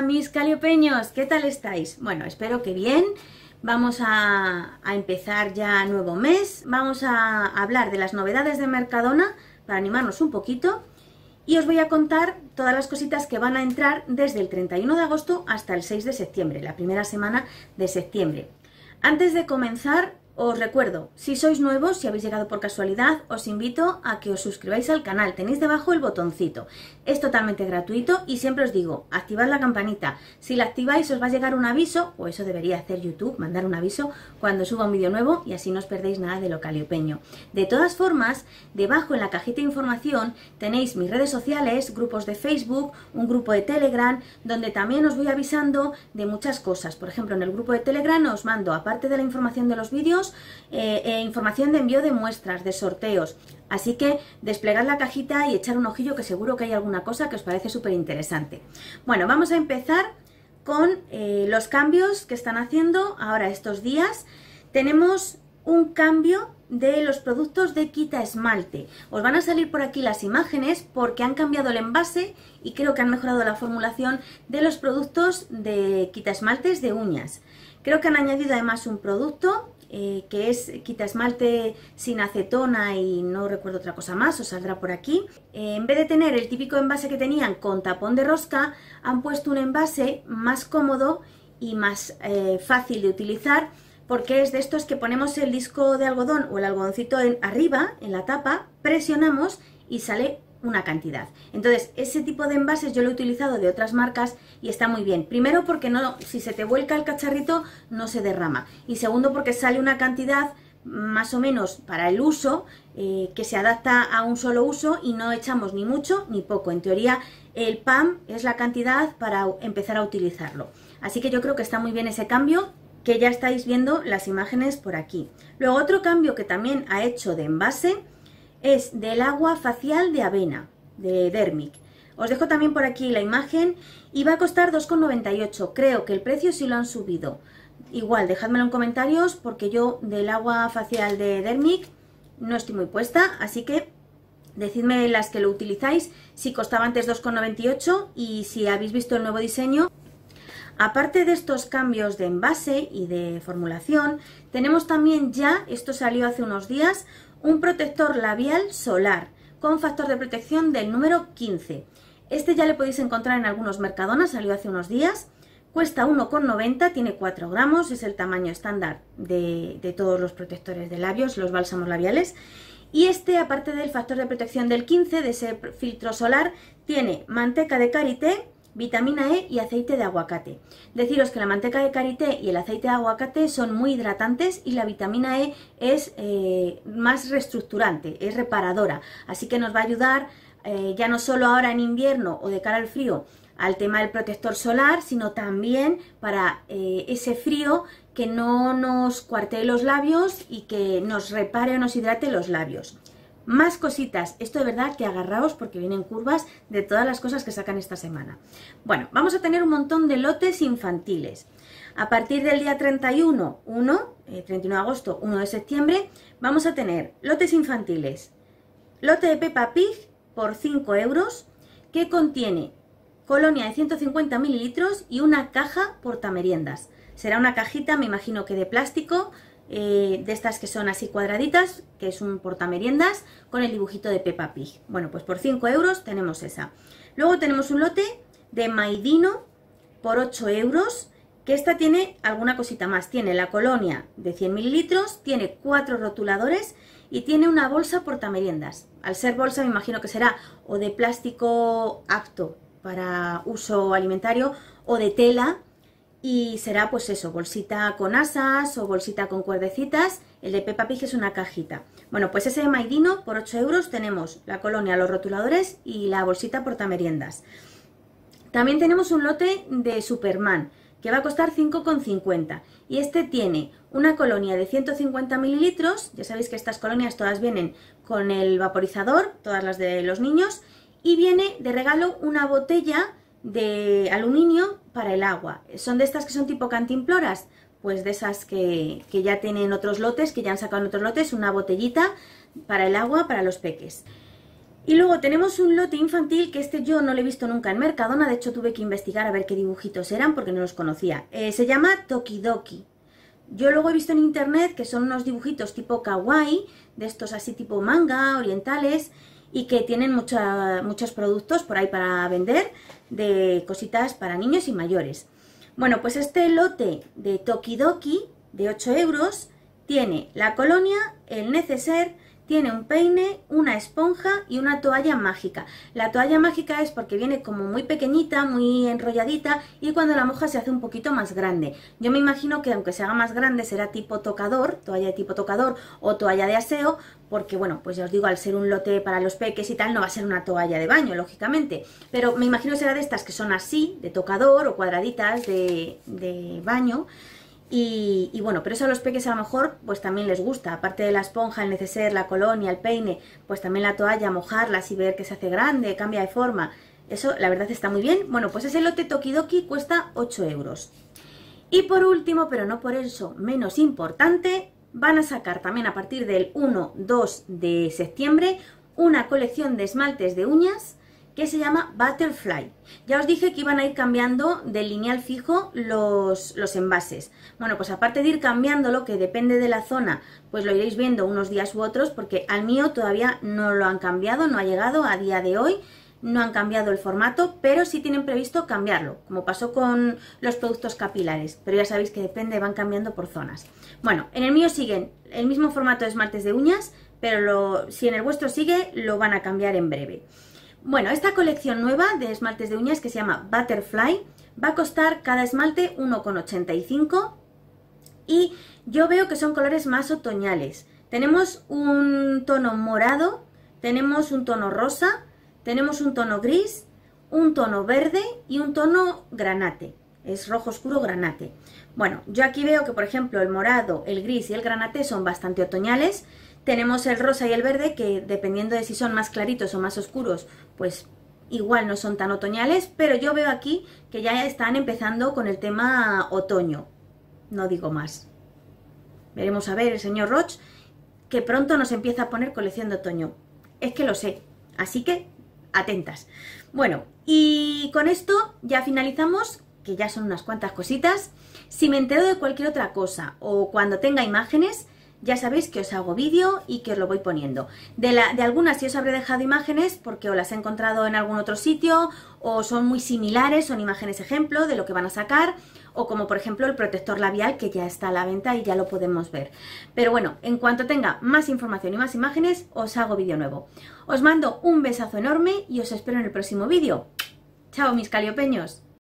Hola mis caliopeños, ¿qué tal estáis? Bueno, espero que bien. Vamos a empezar ya nuevo mes. Vamos a hablar de las novedades de Mercadona para animarnos un poquito. Y os voy a contar todas las cositas que van a entrar desde el 31 de agosto hasta el 6 de septiembre, la primera semana de septiembre. Antes de comenzar, os recuerdo, si sois nuevos, si habéis llegado por casualidad, os invito a que os suscribáis al canal. Tenéis debajo el botoncito. Es totalmente gratuito y siempre os digo, activad la campanita. Si la activáis os va a llegar un aviso, o eso debería hacer YouTube, mandar un aviso cuando suba un vídeo nuevo y así no os perdéis nada de lo caliopeño. De todas formas, debajo en la cajita de información tenéis mis redes sociales, grupos de Facebook, un grupo de Telegram, donde también os voy avisando de muchas cosas. Por ejemplo, en el grupo de Telegram os mando, aparte de la información de los vídeos, información de envío de muestras, de sorteos. Así que desplegad la cajita y echar un ojillo, que seguro que hay alguna cosa que os parece súper interesante. Bueno, vamos a empezar con los cambios que están haciendo ahora estos días. Tenemos un cambio de los productos de quita esmalte. Os van a salir por aquí las imágenes porque han cambiado el envase y creo que han mejorado la formulación de los productos de quita esmaltes de uñas. Creo que han añadido además un producto que es quita esmalte sin acetona y no recuerdo otra cosa más, os saldrá por aquí. En vez de tener el típico envase que tenían con tapón de rosca, han puesto un envase más cómodo y más fácil de utilizar, porque es de estos que ponemos el disco de algodón o el algodoncito arriba, en la tapa, presionamos y sale una cantidad. Entonces, ese tipo de envases yo lo he utilizado de otras marcas y está muy bien. Primero porque no, si se te vuelca el cacharrito no se derrama. Y segundo porque sale una cantidad más o menos para el uso, que se adapta a un solo uso y no echamos ni mucho ni poco. En teoría el PAM es la cantidad para empezar a utilizarlo. Así que yo creo que está muy bien ese cambio, que ya estáis viendo las imágenes por aquí. Luego otro cambio que también ha hecho de envase es del agua facial de avena, de Dermic. Os dejo también por aquí la imagen y va a costar 2,98. Creo que el precio sí lo han subido. Igual, dejádmelo en comentarios porque yo del agua facial de Dermic no estoy muy puesta, así que decidme las que lo utilizáis si costaba antes 2,98 y si habéis visto el nuevo diseño. Aparte de estos cambios de envase y de formulación, tenemos también ya, esto salió hace unos días, un protector labial solar con factor de protección del número 15. Este ya le podéis encontrar en algunos Mercadona, salió hace unos días. Cuesta 1,90, tiene 4 gramos, es el tamaño estándar de todos los protectores de labios, los bálsamos labiales. Y este, aparte del factor de protección del 15, de ese filtro solar, tiene manteca de karité, vitamina E y aceite de aguacate. Deciros que la manteca de karité y el aceite de aguacate son muy hidratantes y la vitamina E es más reestructurante, es reparadora, así que nos va a ayudar ya no solo ahora en invierno o de cara al frío al tema del protector solar, sino también para ese frío, que no nos cuartee los labios y que nos repare o nos hidrate los labios. Más cositas, esto de verdad que agarraos porque vienen curvas de todas las cosas que sacan esta semana. Bueno, vamos a tener un montón de lotes infantiles. A partir del día 31 de agosto, 1 de septiembre, vamos a tener lotes infantiles. Lote de Peppa Pig por 5 euros, que contiene colonia de 150 mililitros y una caja portameriendas. Será una cajita, me imagino que de plástico, de estas que son así cuadraditas, que es un portameriendas con el dibujito de Peppa Pig. Bueno, pues por 5 euros tenemos esa. Luego tenemos un lote de Maidino por 8 euros, que esta tiene alguna cosita más. Tiene la colonia de 100 mililitros, tiene 4 rotuladores y tiene una bolsa portameriendas. Al ser bolsa me imagino que será o de plástico apto para uso alimentario o de tela. Y será pues eso, bolsita con asas o bolsita con cuerdecitas. El de Peppa Pig es una cajita. Bueno, pues ese de Maidino por 8 euros tenemos la colonia, los rotuladores y la bolsita portameriendas. También tenemos un lote de Superman que va a costar 5,50 y este tiene una colonia de 150 mililitros. Ya sabéis que estas colonias todas vienen con el vaporizador, todas las de los niños, y viene de regalo una botella de aluminio para el agua. Son de estas que son tipo cantimploras, pues de esas que ya tienen otros lotes, que ya han sacado en otros lotes, una botellita para el agua para los peques. Y luego tenemos un lote infantil que este yo no lo he visto nunca en Mercadona, de hecho tuve que investigar a ver qué dibujitos eran porque no los conocía. Se llama Tokidoki. Yo luego he visto en internet que son unos dibujitos tipo kawaii, de estos así tipo manga, orientales, y que tienen muchos productos por ahí para vender, de cositas para niños y mayores. Bueno, pues este lote de Tokidoki de 8 euros tiene la colonia, el neceser, tiene un peine, una esponja y una toalla mágica. La toalla mágica es porque viene como muy pequeñita, muy enrolladita y cuando la mojas se hace un poquito más grande. Yo me imagino que aunque se haga más grande será tipo tocador, toalla de tipo tocador o toalla de aseo, porque bueno, pues ya os digo, al ser un lote para los peques y tal, no va a ser una toalla de baño, lógicamente. Pero me imagino que será de estas que son así, de tocador o cuadraditas de baño. Y bueno, pero eso a los peques a lo mejor pues también les gusta, aparte de la esponja, el neceser, la colonia, el peine, pues también la toalla, mojarla y ver que se hace grande, cambia de forma. Eso la verdad está muy bien. Bueno, pues ese lote Tokidoki cuesta 8 euros. Y por último, pero no por eso menos importante, van a sacar también a partir del 1-2 de septiembre una colección de esmaltes de uñas que se llama Butterfly. Ya os dije que iban a ir cambiando del lineal fijo los envases. Bueno, pues aparte de ir cambiándolo, que depende de la zona, pues lo iréis viendo unos días u otros, porque al mío todavía no lo han cambiado, no ha llegado a día de hoy, no han cambiado el formato, pero sí tienen previsto cambiarlo, como pasó con los productos capilares, pero ya sabéis que depende, van cambiando por zonas. Bueno, en el mío siguen el mismo formato de esmaltes de uñas, pero si en el vuestro sigue, lo van a cambiar en breve. Bueno, esta colección nueva de esmaltes de uñas que se llama Butterfly va a costar cada esmalte 1,85 y yo veo que son colores más otoñales. Tenemos un tono morado, tenemos un tono rosa, tenemos un tono gris, un tono verde y un tono granate. Es rojo oscuro granate. Bueno, yo aquí veo que por ejemplo el morado, el gris y el granate son bastante otoñales. Tenemos el rosa y el verde que dependiendo de si son más claritos o más oscuros, pues igual no son tan otoñales, pero yo veo aquí que ya están empezando con el tema otoño. No digo más. Veremos a ver el señor Roche que pronto nos empieza a poner colección de otoño. Es que lo sé, así que atentas. Bueno, y con esto ya finalizamos, que ya son unas cuantas cositas. Si me entero de cualquier otra cosa o cuando tenga imágenes, ya sabéis que os hago vídeo y que os lo voy poniendo. De algunas sí os habré dejado imágenes porque o las he encontrado en algún otro sitio o son muy similares, son imágenes ejemplo de lo que van a sacar, o como por ejemplo el protector labial que ya está a la venta y ya lo podemos ver. Pero bueno, en cuanto tenga más información y más imágenes os hago vídeo nuevo. Os mando un besazo enorme y os espero en el próximo vídeo. ¡Chao mis caliopeños!